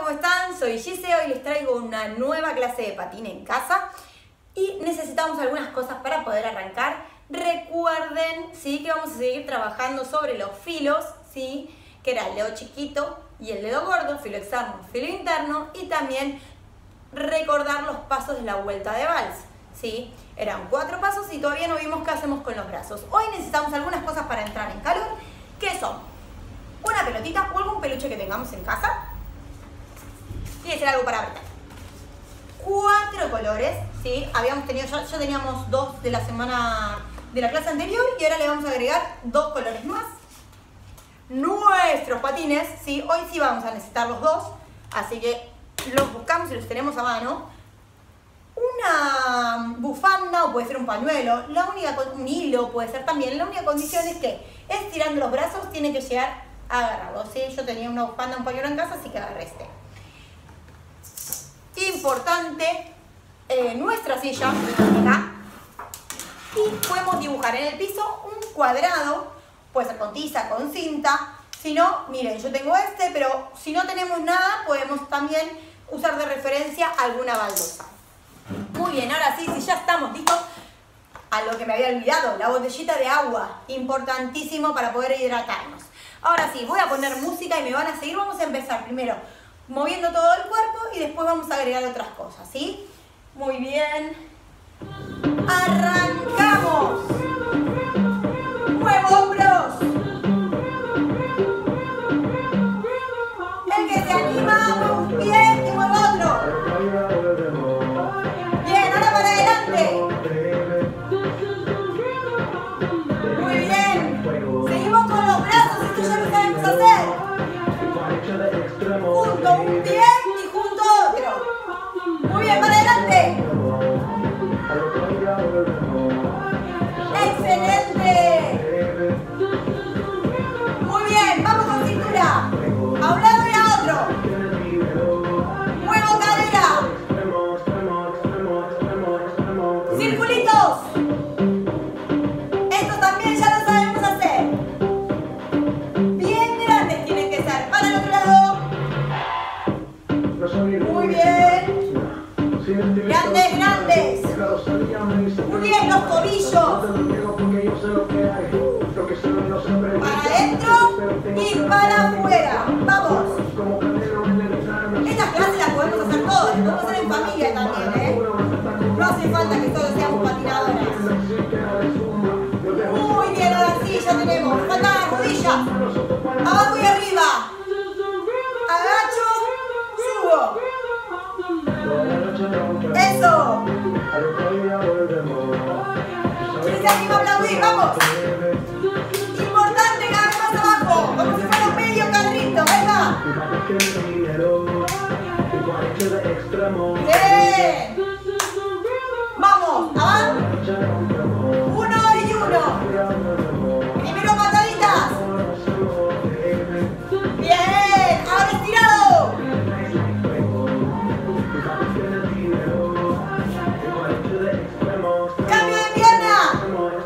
¿cómo están? Soy Gise, hoy les traigo una nueva clase de patín en casa y necesitamos algunas cosas para poder arrancar. Recuerden, ¿sí?, que vamos a seguir trabajando sobre los filos, ¿sí?, que era el dedo chiquito y el dedo gordo, filo externo, filo interno, y también recordar los pasos de la vuelta de vals, ¿sí? Eran 4 pasos y todavía no vimos qué hacemos con los brazos. Hoy necesitamos algunas cosas para entrar en calor, que son una pelotita o algún peluche que tengamos en casa. Tiene que ser algo para apretar. 4 colores, ¿sí? Habíamos tenido, ya teníamos 2 de la semana de la clase anterior y ahora le vamos a agregar 2 colores más. Nuestros patines, ¿sí? Hoy sí vamos a necesitar los 2, así que los buscamos y los tenemos a mano. Una bufanda o puede ser un pañuelo, un hilo puede ser también. La única condición es que estirando los brazos tiene que llegar a agarrarlo, ¿sí? Yo tenía una bufanda, un pañuelo en casa, así que agarré este. Importante, nuestra silla acá, y podemos dibujar en el piso un cuadrado, puede ser con tiza, con cinta. Si no, miren, yo tengo este, pero si no tenemos nada podemos también usar de referencia alguna baldosa. Muy bien, ahora sí, si ya estamos listos, a lo que me había olvidado, la botellita de agua, importantísimo para poder hidratarnos. Ahora sí, voy a poner música y me van a seguir. Vamos a empezar primero moviendo todo el cuerpo y después vamos a agregar otras cosas, ¿sí? Muy bien. ¡Arrancamos! ¡Muevo hombros! El que se anima, mueve un pie y mueve otro. Bien, ahora para adelante. Muy bien. Seguimos con los brazos, esto ya lo sabemos hacer. Junto un pie y junto otro. Muy bien, para adelante. Excelente. Muy bien, vamos con cintura. A un lado y a otro. Muevo cadera. Circulitos. Esto también ya lo sabemos hacer. Bien grandes tienen que ser. Para el otro lado. Muy bien. Grandes, grandes. Muy bien, los tobillos. Para adentro y para afuera. Vamos. Estas clases las podemos hacer todos. Las podemos hacer en familia también, ¿eh? No hace falta que todos seamos patinadoras. Muy bien, ahora sí, ya tenemos. Faltan las rodillas. Abajo y arriba. Agacho, subo. Eso. ¿Quién se anima a aplaudir? Vamos. Importante, cada vez más abajo. Como si fuera un medio carrito. Venga. Bien. Vamos. Avanza. 1 y 1. Primero pataditas. Bien. Ahora estirado. Cambio de pierna.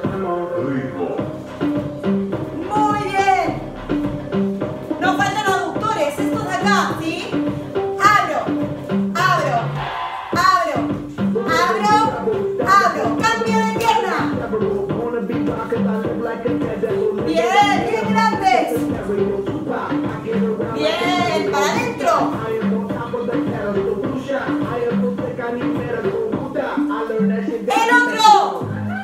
Muy bien. Nos faltan los aductores, estos de acá, ¿sí? Abro, abro, abro, abro, abro. Cambio de pierna. Bien, bien grandes. Bien, para adentro. El otro.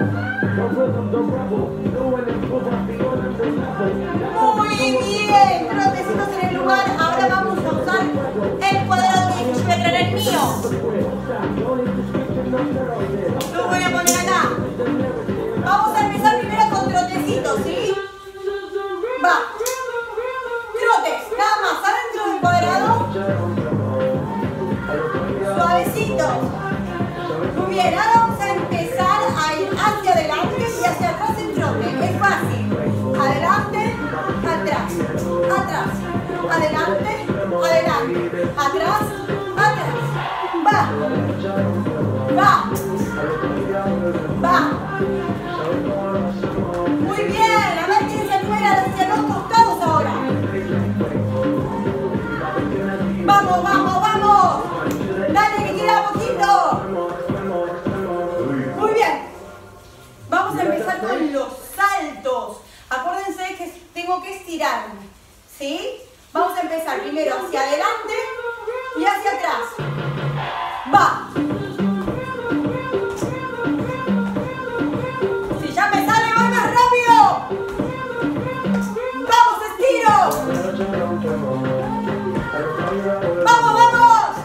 Muy bien, trotecitos en el lugar. Ahora vamos a usar el cuadrado que yo voy a traer el mío. Lo voy a poner acá. Vamos a empezar primero con trotecitos, ¿sí? Va. Trotes, nada más, adentro del cuadrado. Suavecito. Muy bien, ahora vamos a empezar a ir hacia adelante y hacia atrás en trote. Es fácil. Adelante, atrás, atrás, adelante, adelante, atrás, atrás. Va, va, va. Muy bien, a ver quién se mueve hacia los costados ahora. Vamos, vamos. empezar primero hacia adelante y hacia atrás. Va. Si ya me sale, voy más rápido. Vamos, estiro. Vamos, vamos.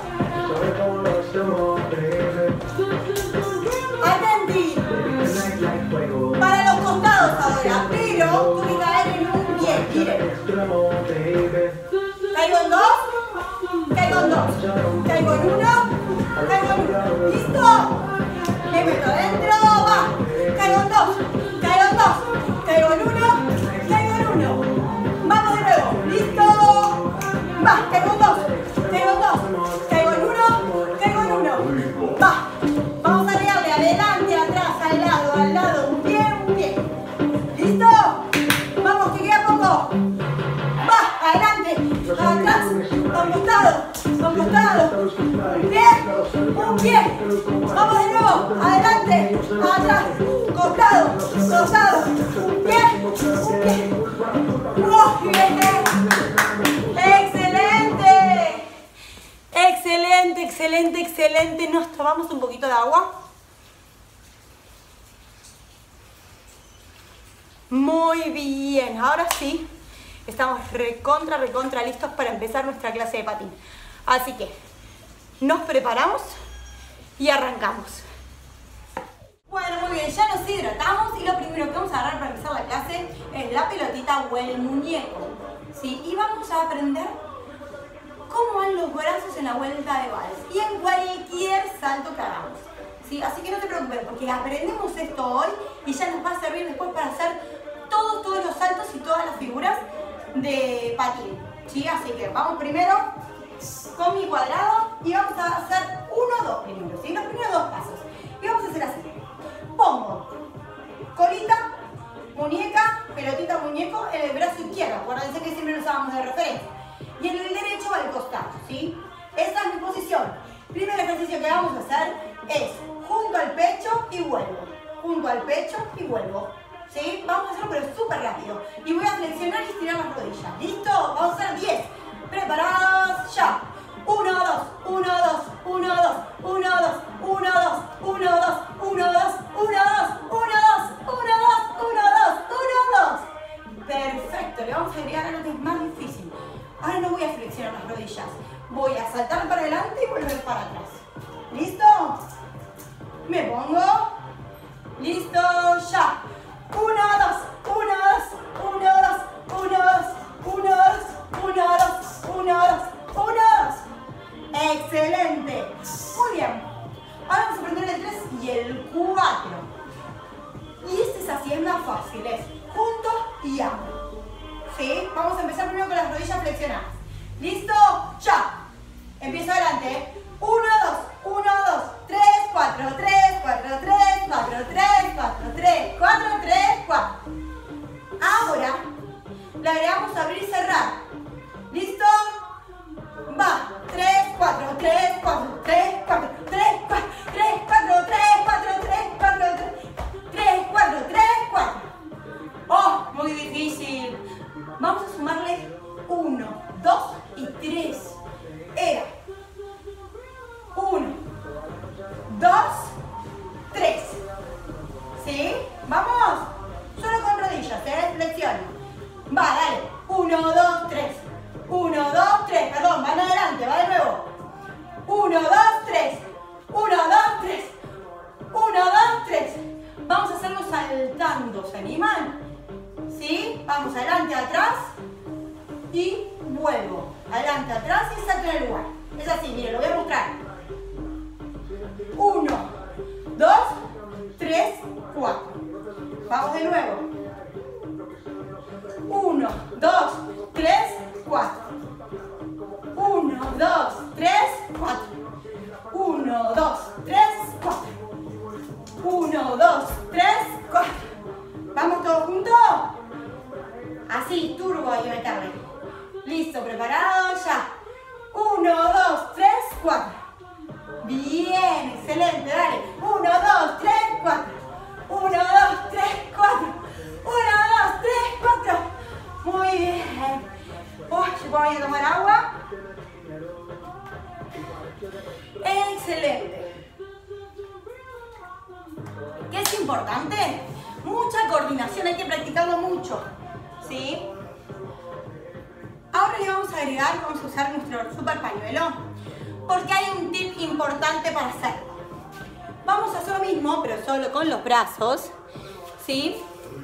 Atenti. Para los costados ahora, pero tuve que caer en un pie. Miren. Caigo en dos. Caigo en dos. Caigo en uno. Caigo en uno. ¿Listo? Me meto adentro. Va. Caigo en dos. Caigo en dos. Caigo en uno. Caigo en uno. Vamos de nuevo. ¿Listo? Va. Caigo en dos. Caigo en dos. Caigo en uno. Caigo en uno. Va. Vamos a darle adelante, atrás, al lado. Un pie, un pie. ¿Listo? Vamos, que queda poco. Va. Adelante. Atrás. A un costado. A un costado. Un pie. Un pie. Vamos de nuevo. Adelante. Atrás. Costado. Costado. Un pie. Un pie. ¡Muy bien! ¡Excelente! Excelente, excelente, excelente. Nos tomamos un poquito de agua. Muy bien. Ahora sí, estamos recontra listos para empezar nuestra clase de patín. Así que nos preparamos y arrancamos. Bueno, muy bien, ya nos hidratamos y lo primero que vamos a agarrar para empezar la clase es la pelotita o el muñeco, ¿sí? Y vamos a aprender cómo van los brazos en la vuelta de vals y en cualquier salto que hagamos, ¿sí? Así que no te preocupes porque aprendemos esto hoy y ya nos va a servir después para hacer todos los saltos y todas las figuras de patín, ¿sí? Así que vamos primero con mi cuadrado y vamos a hacer 1, 2 primero, ¿sí? Los primeros 2 pasos. Y vamos a hacer así. Pongo colita, muñeca, pelotita, muñeco en el brazo izquierdo. Acuérdense que siempre lo usábamos de referencia. Y en el derecho al costado, ¿sí? Esa es mi posición. Primer ejercicio que vamos a hacer es junto al pecho y vuelvo. Junto al pecho y vuelvo. ¿Sí? Vamos a hacerlo pero súper rápido. Y voy a flexionar y estirar las rodillas. ¿Listo? Vamos a hacer 10. Preparados, ya. 1, 2, 1, 2, 1, 2, 1, 2, 1, 2, 1, 2, 1, 2, 1, 2, 1, 2, 1, 2, 1, 2, 1, 2. Perfecto, le vamos a agregar algo que es más difícil. Ahora no voy a flexionar las rodillas. Voy a saltar para adelante y volver para atrás. ¿Listo? Me pongo. Listo, ya. 1, 2, 1, 2, 1, 2, 1, 2, 1, 2, 1, 2, 1, 2, 1, 2. Excelente. Muy bien. Ahora vamos a aprender el 3 y el 4. Y este es así, es más fácil. Es juntos y abro. ¿Sí? Vamos a empezar primero con las rodillas flexionadas. ¿Listo? Ya. Empiezo adelante. 1, 2, 1, 2, 3, 4, 3, 4, 3, 4, 3, 4, 3, 4, 3, 4. Ahora le agregamos abrir y cerrar. ¿Listo? Va. 3, 4, 3, 4, 3, 4, 3, 4, 3, 4, 3, 4, 3, 4, 3, 4, 3, 4. Oh, muy difícil. Vamos a sumarle 1, 2 y 3. Era 1, 2, 3. ¿Sí? ¿Vamos? Solo con rodillas, flexión. Va, dale. 1, 2, 3. 1, 2, 3. Perdón, van adelante, va de nuevo. 1, 2, 3. 1, 2, 3. 1, 2, 3. Vamos a hacerlo saltando. ¿Se animan? ¿Sí? Vamos adelante, atrás. Y vuelvo. Adelante, atrás y salto en el lugar. Es así, miren, lo voy a mostrar. 1, 2, 3, 4. Vamos de nuevo. 1, 2, 3, 4. 1, 2, 3, 4. 1, 2, 3, 4. 1, 2, 3, 4. ¿Vamos todos juntos? Así, turbo hay que meterle. Listo, preparado, ya. 1, 2, 3, 4. Bien, excelente, dale. 1, 2, 3, 4. 1, 2, 3, 4. 1, 2, 3, 4. Muy bien. Uy, yo voy a tomar tomar agua. Excelente. ¿Qué es importante? Mucha coordinación, hay que practicarlo mucho, ¿sí? Ahora le vamos a agregar, vamos a usar nuestro super pañuelo, porque hay un tip importante para hacerlo. Vamos a hacer lo mismo, pero solo con los brazos, ¿sí?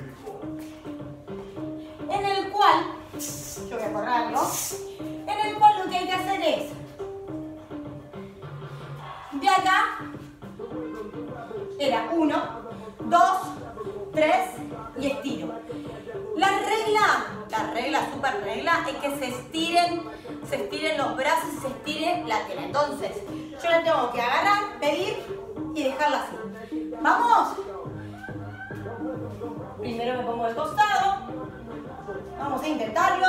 En el cual, yo voy a correrlo, en el cual lo que hay que hacer es, de acá, era 1, 2, 3 y estiro. La regla, super regla, es que se estiren los brazos y se estire la tela. Entonces, yo la tengo que agarrar, pedir y dejarla así. ¿Vamos? Primero me pongo de costado. Vamos a intentarlo.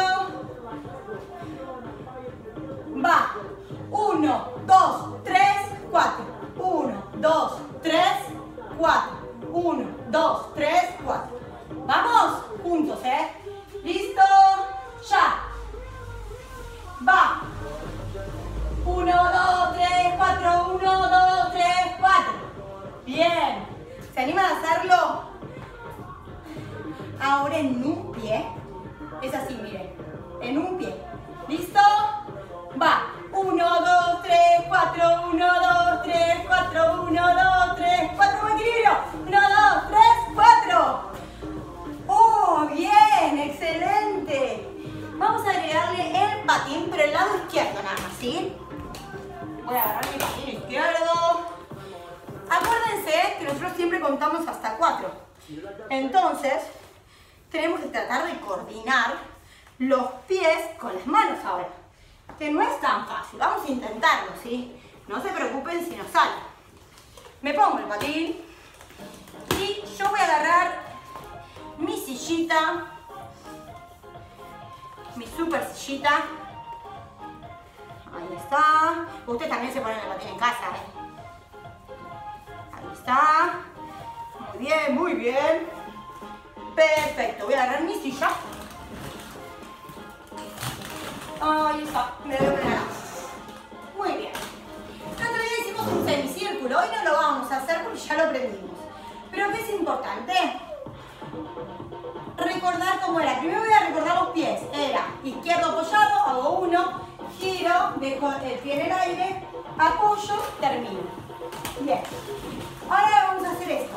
Va. 1, 2, 3, 4. 1, 2, 3, 4. 1, 2, 3, 4. Vamos, juntos, ¿eh? ¿Listo? Ya. Va. 1, 2, 3, 4. 1, 2, 3, 4. Bien. ¿Se animan a hacerlo? Ahora en un pie. Es así, miren. En un pie. ¿Listo? Va. 1, 2, 3, 4. 1, 2, 3, 4. 1, 2, 3, 4. Con equilibrio. 1, 2, 3, 4. ¡Oh, bien! ¡Excelente! Vamos a agregarle el patín, pero el lado izquierdo nada más, ¿sí? Voy a agarrar mi patín izquierdo. Acuérdense que nosotros siempre contamos hasta 4. Entonces, tenemos que tratar de coordinar los pies con las manos ahora. Que no es tan fácil. Vamos a intentarlo, ¿sí? No se preocupen si no sale. Me pongo el patín y yo voy a agarrar mi sillita, mi super sillita. Ahí está. Ustedes también se ponen el patín en casa, ¿eh? Ahí está. Muy bien, muy bien. Perfecto. Voy a agarrar mi silla. Ahí está. Me voy a poner acá. Muy bien. El otro día hicimos un semicírculo. Hoy no lo vamos a hacer porque ya lo aprendimos. Pero ¿qué es importante? Recordar cómo era. Primero voy a recordar los pies. Era izquierdo apoyado, hago 1, giro, dejo el pie en el aire, apoyo, termino. Bien. Ahora vamos a hacer esto.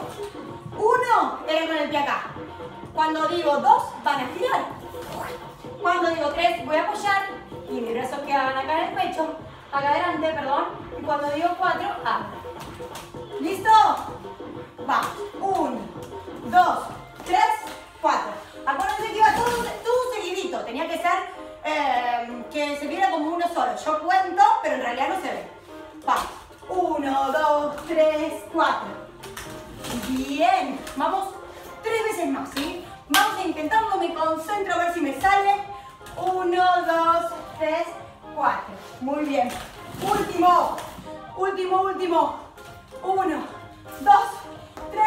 1 era con el pie acá. Cuando digo 2, van a girar. Cuando digo 3, voy a apoyar y mis brazos quedan acá en el pecho, acá adelante, perdón. Y cuando digo 4, abro. ¿Listo? Va. 1, 2, 3, 4. Acuérdense que iba todo seguidito. Tenía que ser que se viera como uno solo. Yo cuento, pero en realidad no se ve. Va. 1, 2, 3, 4. Bien. Vamos 3 veces más, ¿sí? Vamos a intentarlo. Me concentro a ver si me sale. 1, 2, 3, 4. Muy bien. Último. Último, último. 1, 2, 3,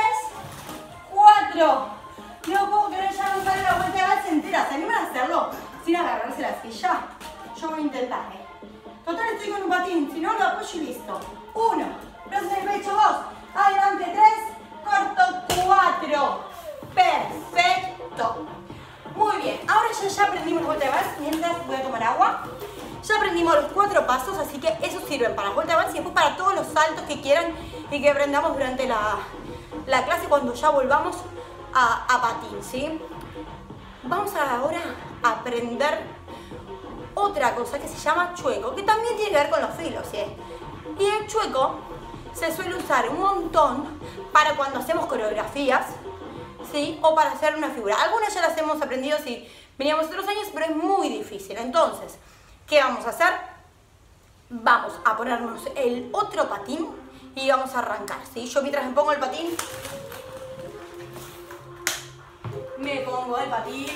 4. No puedo creer, ya no sale la vuelta de base entera. ¿Se animan a hacerlo sin agarrarse la silla? Yo voy a intentar, ¿eh? Total, estoy con un patín. Si no, lo apoyo y listo. 1, brazos en el pecho, 2, adelante, 3, corto, 4. Perfecto. Muy bien. Ahora ya aprendimos la vuelta de base. Mientras voy a tomar agua. Ya aprendimos los 4 pasos, así que esos sirven para la vuelta de base y después para todos los saltos que quieran y que aprendamos durante la clase cuando ya volvamos a patín, ¿sí? Vamos ahora a aprender otra cosa que se llama chueco, que también tiene que ver con los filos, ¿sí? Y el chueco se suele usar un montón para cuando hacemos coreografías, ¿sí? O para hacer una figura. Algunas ya las hemos aprendido si veníamos otros años, pero es muy difícil. Entonces, ¿qué vamos a hacer? Vamos a ponernos el otro patín y vamos a arrancar, ¿sí? Yo mientras me pongo el patín, me pongo el patín.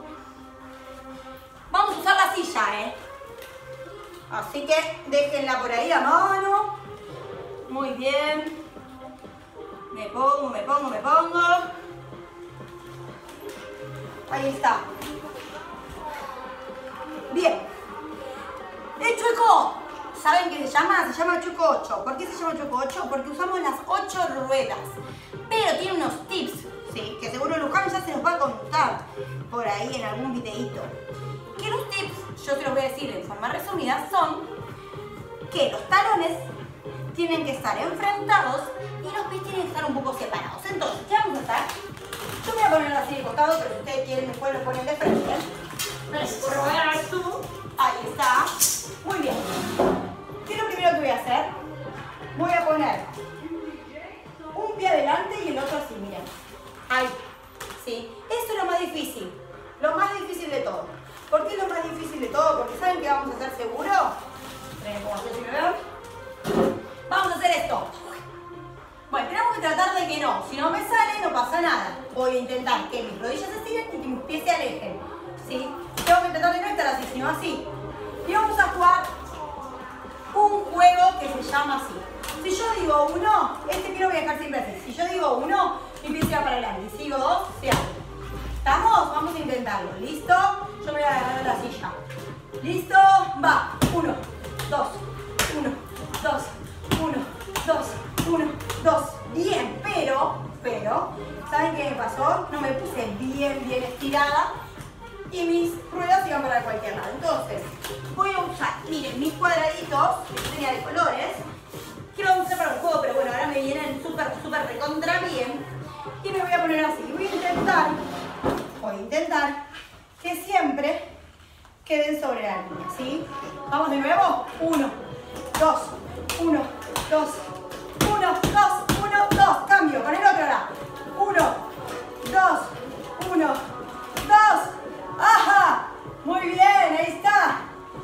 Vamos a usar la silla, ¿eh? Así que déjenla por ahí a mano. Muy bien. Me pongo. Ahí está. Bien. se llama? Se llama Choco 8. ¿Por qué se llama Choco 8? Porque usamos las 8 ruedas. Pero tiene unos tips, ¿sí? Que seguro Luján ya se los va a contar por ahí en algún videíto. Que los tips, yo te los voy a decir en forma resumida, son que los talones tienen que estar enfrentados y los pies tienen que estar un poco separados. Entonces, ¿qué vamos a hacer? Yo voy a ponerlo así de costado, pero si ustedes quieren después lo ponen de frente. Ahí está. Muy bien. ¿Qué es lo primero que voy a hacer? Voy a poner un pie adelante y el otro así, miren. Ahí. ¿Sí? Eso es lo más difícil. Lo más difícil de todo. ¿Por qué es lo más difícil de todo? Porque ¿saben qué vamos a hacer seguro? Vamos a hacer esto. Bueno, tenemos que tratar de que no. Si no me sale, no pasa nada. Voy a intentar que mis rodillas se estiren y que mis pies se alejen. ¿Sí? Tengo que intentar de no estar así, sino así. Y vamos a jugar un juego que se llama así. Si yo digo 1, este pie lo voy a dejar siempre así. Si yo digo 1, mi pie se va para adelante. Y si digo 2, se abre. ¿Estamos? Vamos a intentarlo. ¿Listo? Yo me voy a agarrar la silla. ¿Listo? Va. 1, 2, 1, 2, 1, 2, 1, 2. Bien, pero, ¿saben qué me pasó? No me puse bien estirada y mis ruedas iban para cualquier lado. Entonces, voy a usar, miren, mis cuadraditos, que yo tenía de colores, que lo vamos a usar para un juego, pero bueno, ahora me vienen súper recontra bien. Y me voy a poner así. Voy a intentar que siempre queden sobre la línea, ¿sí? Vamos de nuevo. 1, 2, 1, 2, 1, 2, 1, 2. Cambio con el otro ahora. 1, 2, 1, 2. ¡Ajá! Muy bien, ahí está.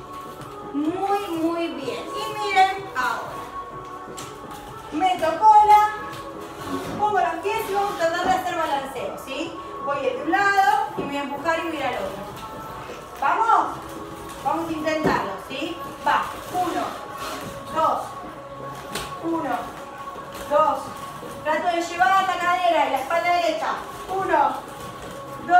Muy bien. Y miren ahora. Meto cola, pongo los pies y vamos a tratar de hacer balanceo, ¿sí? Voy de un lado y me voy a empujar y voy a ir al otro. ¿Vamos? Vamos a intentarlo, ¿sí? Va. 1, 2, 1, 2. Trato de llevar la cadera y la espalda derecha. 1, 2,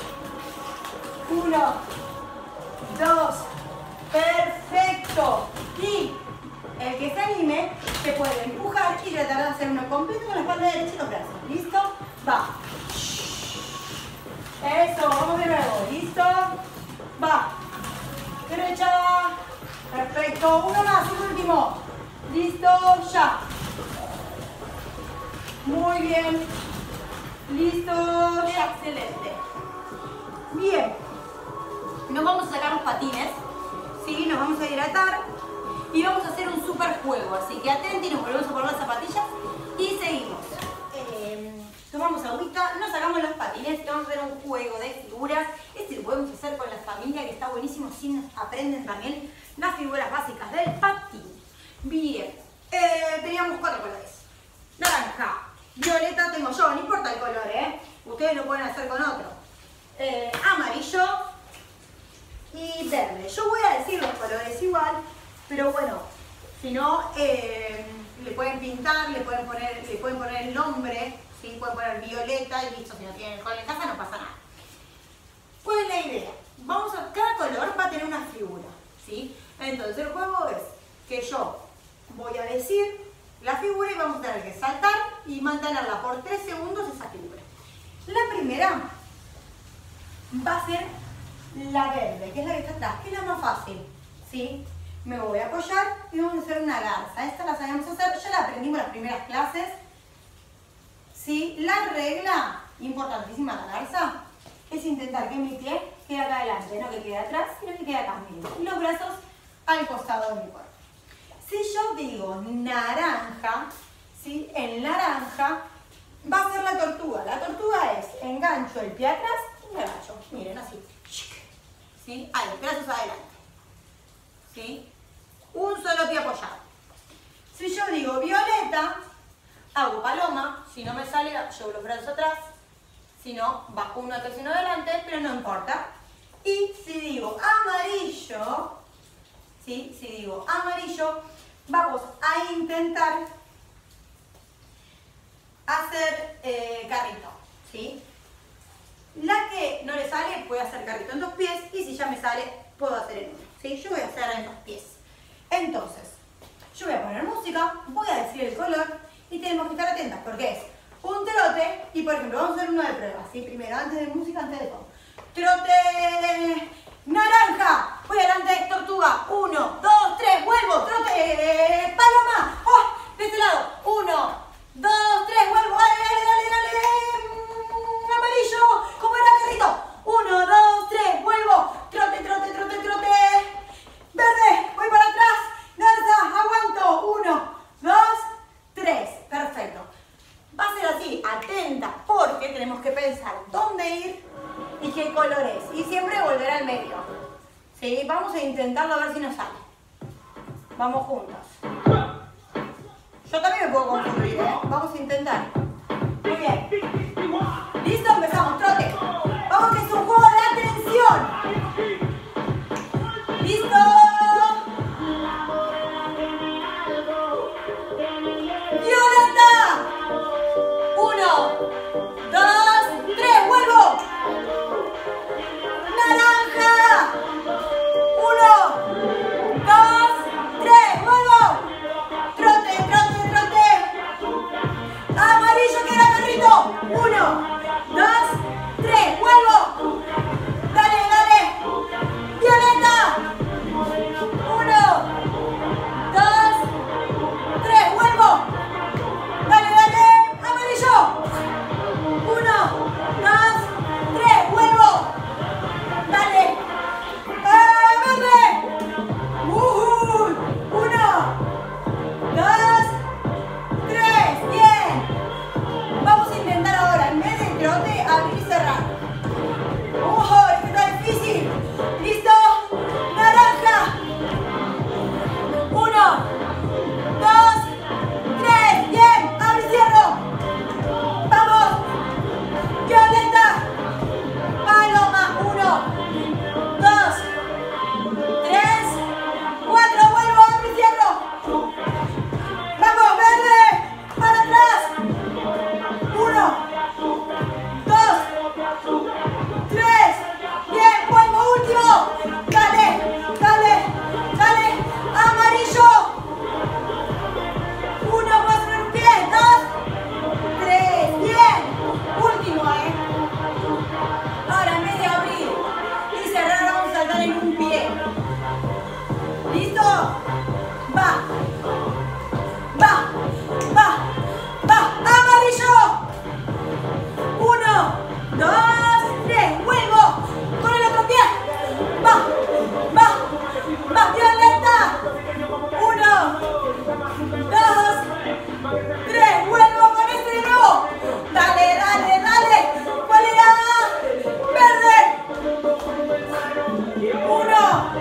1, 2. Perfecto. Y el que se anime se puede empujar y tratar de hacer uno completo con la espalda derecha y los brazos. ¿Listo? Va. Eso, vamos de nuevo. ¿Listo? Va. Derecha. Perfecto. Uno más, un último. ¿Listo? Ya. Muy bien. ¿Listo? Ya. Excelente. Bien. Nos vamos a sacar los patines. Sí, nos vamos a hidratar. Y vamos a hacer un super juego. Así que atenti, nos volvemos a poner las zapatillas y seguimos. Tomamos agüita, nos sacamos los patines y vamos a hacer un juego de figuras. Este lo podemos hacer con la familia, que está buenísimo, si nos aprenden también las figuras básicas del patín. Bien, teníamos 4 colores. Naranja, violeta tengo yo, no importa el color, ustedes lo pueden hacer con otro. Amarillo y verde. Yo voy a decir los colores igual, pero bueno, si no, le pueden pintar, le pueden poner el nombre. ¿Sí? Pueden poner violeta y listo, si no tienen el color en casa no pasa nada. ¿Cuál es la idea? Cada color va a tener una figura, ¿sí? Entonces el juego es que yo voy a decir la figura y vamos a tener que saltar y mantenerla por 3 segundos esa figura. La primera va a ser la verde, que es la que está atrás, que es la más fácil, ¿sí? Me voy a apoyar y vamos a hacer una garza. Esta la sabemos hacer, ya la aprendimos en las primeras clases. ¿Sí? La regla, importantísima la garza, es intentar que mi pie quede acá adelante, no que quede atrás, sino que quede acá, miren. Y los brazos al costado de mi cuerpo. Si yo digo naranja, ¿sí? El naranja va a ser la tortuga. La tortuga es engancho el pie atrás y me agacho. Miren, así. ¿Sí? Ahí, brazos adelante. ¿Sí? Un solo pie apoyado. Si yo digo violeta, hago paloma, si no me sale, llevo los brazos atrás, si no, bajo uno atrás y uno adelante, pero no importa. Y si digo amarillo, ¿sí? Si digo amarillo, vamos a intentar hacer carrito, ¿sí? La que no le sale, puede hacer carrito en 2 pies, y si ya me sale, puedo hacer en 1, ¿sí? Yo voy a hacer en 2 pies. Entonces, Yo voy a poner música, voy a decir el color y tenemos que estar atentas porque es un trote y, por ejemplo, vamos a hacer uno de prueba, ¿sí? Primero, antes de música, antes de todo. Trote naranja. Voy adelante, tortuga. 1, 2, 3, vuelvo. Trote paloma. ¡Oh! De este lado. 1, 2, 3, vuelvo. ¡Dale, dale, dale, dale! Amarillo. ¿Cómo era, carrito? 1, 2, 3, vuelvo. Trote, trote, trote, trote. Verde. Voy para atrás. Danza. Aguanto. 1, 2, 3. Perfecto. Va a ser así, atenta, porque tenemos que pensar dónde ir y qué color es. Y siempre volver al medio. ¿Sí? Vamos a intentarlo a ver si nos sale. Vamos juntos. Yo también me puedo confundir, ¿eh? Vamos a intentar. Muy bien. ¿Listo? Empezamos. Trote. Vamos, que es un juego de atención. ¿Listo? ¡Violeta! 1, 2, 3, vuelvo. Naranja. 1, 2, 3, vuelvo. Trote, trote, trote. Amarillo, que era carrito. 1, 2, 3, vuelvo. Dale, dale. Violeta. 1, 2, 3, vuelvo. Dale, dale. Amarillo. 1, 2, 3, vuelvo. Dale. Verde. 1, 2, 3. Bien. Vamos a intentar ahora, en vez de trote, abrir y cerrar. Esto está difícil. ¿Listo? Naranja. 1, 2, 3. Bien. Abre y cierro. Vamos. Violeta. Paloma. 1, 2, 3, 4. Vuelvo. Abre y cierro. Vamos. Verde. Para atrás. 1, 2, 3. Bien. Vuelvo. Último. Dale. Dale. Dale. Amarillo. 1, puedes poner un pie. 2, 3. Bien. Último, Ahora, en vez de abrir y cerrar, vamos a saltar en un pie. ¿Listo? Va. Va. Va. Va. Amarillo. 1, 2, 3. Vuelvo. Con el otro pie. Va. Va. Va. Violeta. 1, 2, 3. Vuelvo con este de nuevo. Dale, dale, dale. ¿Cuál era? Verde. 1,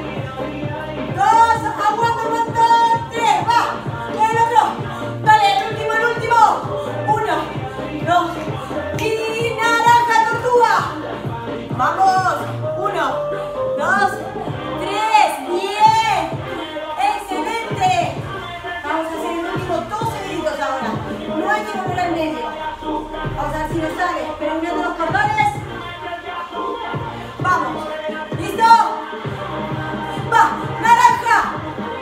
2. Aguanta, aguanta. 3. Va. Con el otro. Dale, el último, el último. 1, 2. Y naranja, tortuga. Vamos. 1, 2, 3. Bien. Excelente. Vamos a hacer el último 2 seguiditos ahora. No hay que volver al medio. Vamos a ver si nos sale. Pero mirando los cordones. Vamos. ¿Listo? Va. Naranja.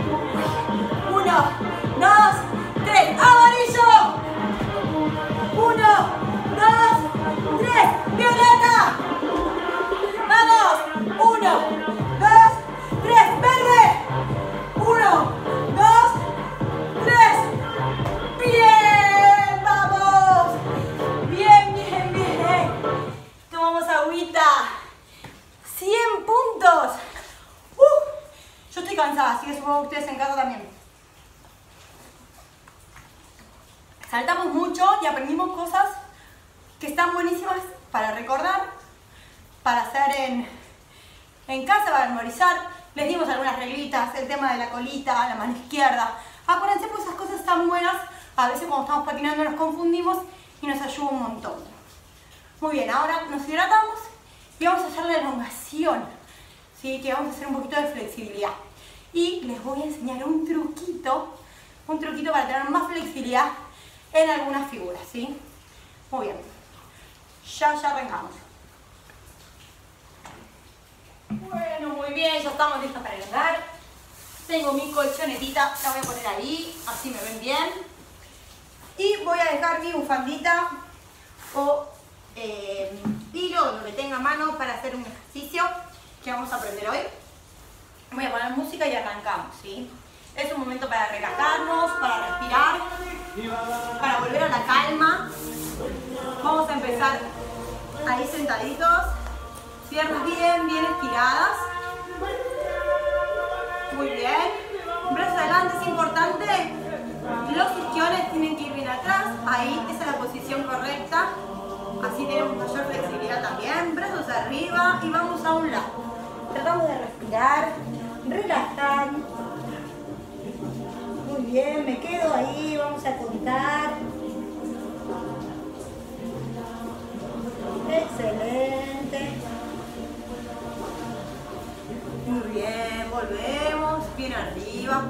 1, 2, 3. Amarillo. 1, 2, 3. Violeta. Vamos. 1, 2, 3. Verde. 1, 2, 3. Bien. Vamos. Bien, bien, bien. Tomamos agüita. 100 puntos. Yo estoy cansada, así que supongo que ustedes en casa también. Saltamos mucho y aprendimos cosas que están buenísimas para recordar, para hacer en casa, para memorizar. Les dimos algunas reglitas, el tema de la colita, la mano izquierda. Acuérdense, pues esas cosas están buenas. A veces cuando estamos patinando nos confundimos y nos ayuda un montón. Muy bien, ahora nos hidratamos y vamos a hacer la elongación. ¿Sí? Que vamos a hacer un poquito de flexibilidad. Y les voy a enseñar un truquito para tener más flexibilidad en algunas figuras, ¿sí? Muy bien. Ya arrancamos. Bueno, muy bien, ya estamos listos para elongar. Tengo mi colchonetita, la voy a poner ahí, así me ven bien. Y voy a dejar mi bufandita o hilo, lo que tenga a mano para hacer un ejercicio que vamos a aprender hoy. Voy a poner música y arrancamos, ¿sí? Es un momento para relajarnos, para respirar, para volver a la calma. Vamos a empezar ahí sentaditos, piernas bien estiradas. Muy bien. Brazos adelante, es importante. Los isquiones tienen que ir bien atrás. Ahí, esa es la posición correcta. Así tenemos mayor flexibilidad también. Brazos arriba y vamos a un lado. Tratamos de respirar, relajar. Muy bien, me quedo ahí, vamos a contar. Excelente. Muy bien, volvemos, bien arriba.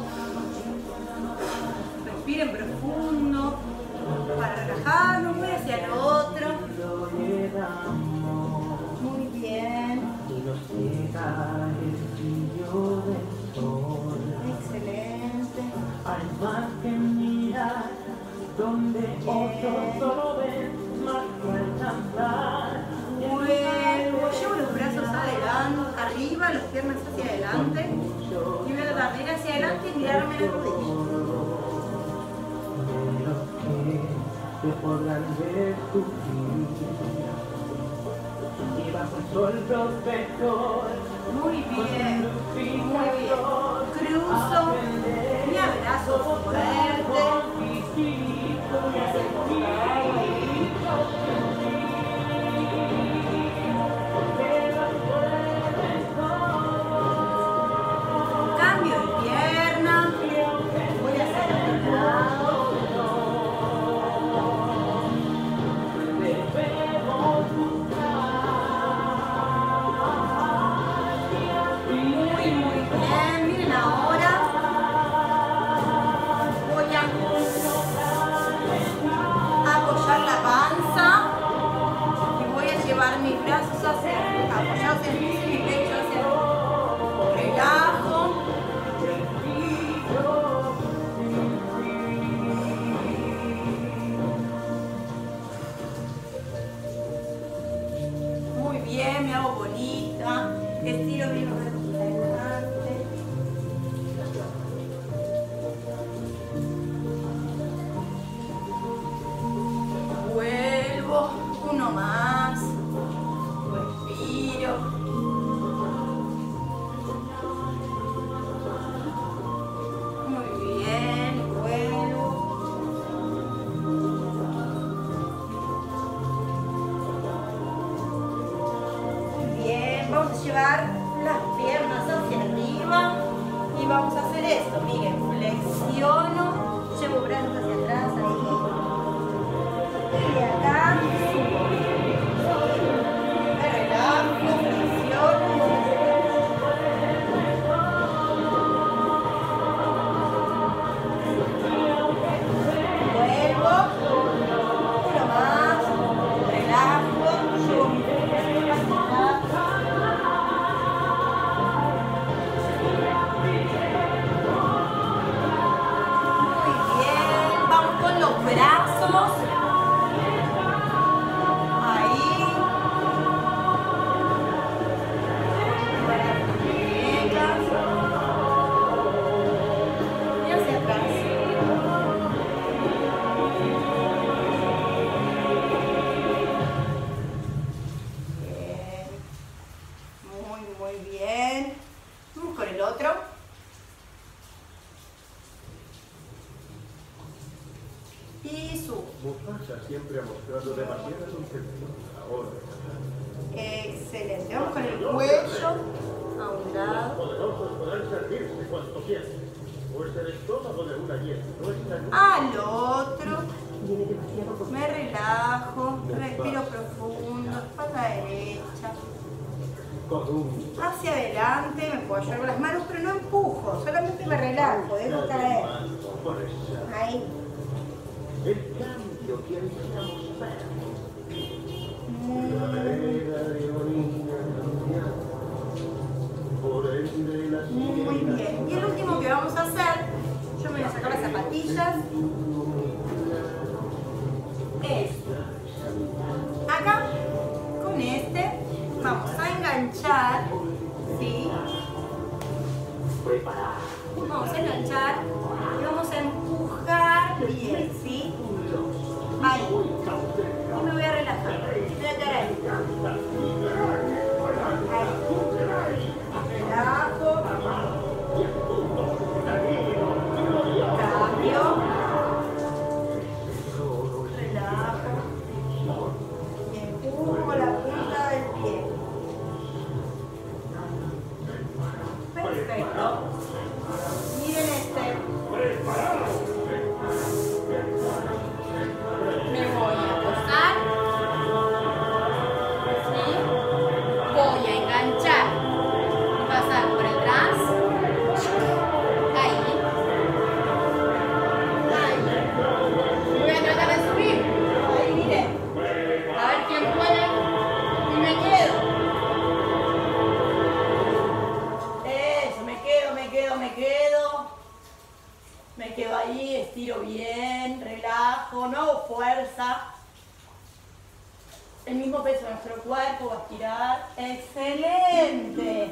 Respiren profundo para relajarnos, voy hacia el otro. Muy bien. Excelente. Hay más que mirar, donde otros solo ven, más que alcanzar. Vuelvo, llevo los brazos adelante, arriba, las piernas hacia adelante. Y voy a tratar de ir hacia adelante y tirarme las rodillas. Que podrán ver tu vida y bajo el sol protector. Muy bien, muy bien. Cruzo, me abrazo fuerte. Cambio de pierna. Voy a hacer otro lado. Mis brazos apoyados en mi pecho, hacia arriba. Relajo. Muy bien, me hago bonita. Estiro bien los brazos adelante. Vuelvo. Uno más. Muy bien, vuelvo. Muy bien, vamos a llevar las piernas hacia arriba y vamos a hacer esto. Miren, flexiono, llevo brazos hacia atrás ahí. Y de acá subo. Me relajo, flexiono. Uno más, relajo, llevo mi pierna hacia atrás. Muy bien, vamos con los brazos. Ahí. Para las muñecas. Y hacia atrás. Muy bien. Vamos con el otro. Y subo. Mufasa siempre ha mostrado demasiada concepción. Ahora. Excelente. Vamos con el cuello a un lado. Poderosos podrán servirse cuanto quieran. Pues el estómago de una hiena no está en un... Al otro. Me relajo. Respiro profundo. Espalda derecha. Con un... Hacia adelante. Me puedo llevar las manos, pero no empujo. Solamente me relajo. Dejo caer. Por esa. Ahí. El cambio que ansiamos ver. La vereda de orilla cambiar. Por ende la Muy bien. Y el último que vamos zapatillas es acá con este vamos a enganchar, ¿sí? Vamos a enganchar y vamos a empujar bien, ¿sí? Ahí. Y me voy a relajar. Voy a quedar ahí. Relajo. Cambio. Relajo. Y empujo la punta del pie. Perfecto. Miren este. Me voy a posar. ¿Sí? Voy a enganchar. Pasar por atrás. Ahí. Ahí. Voy a tratar de subir. Ahí, miren. A ver quién puede. Y me quedo. Eso, me quedo. Me quedo ahí, estiro bien, relajo, no hago fuerza. El mismo peso de nuestro cuerpo va a estirar. ¡Excelente!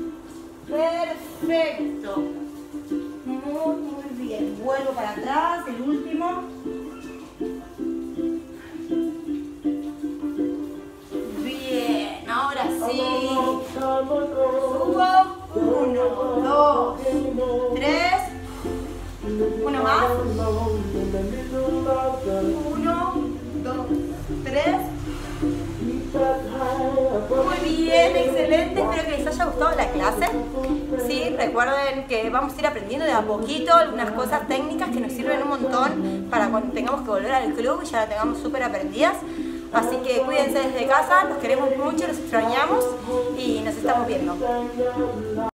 Perfecto. Muy bien. Vuelvo para atrás, el último. Bien, ahora sí. Subo. 1, 2, 3. Uno más. 1, 2, 3. Muy bien, excelente. Espero que les haya gustado la clase. Sí, recuerden que vamos a ir aprendiendo de a poquito algunas cosas técnicas que nos sirven un montón para cuando tengamos que volver al club y ya la tengamos súper aprendidas. Así que cuídense desde casa, los queremos mucho, los extrañamos y nos estamos viendo.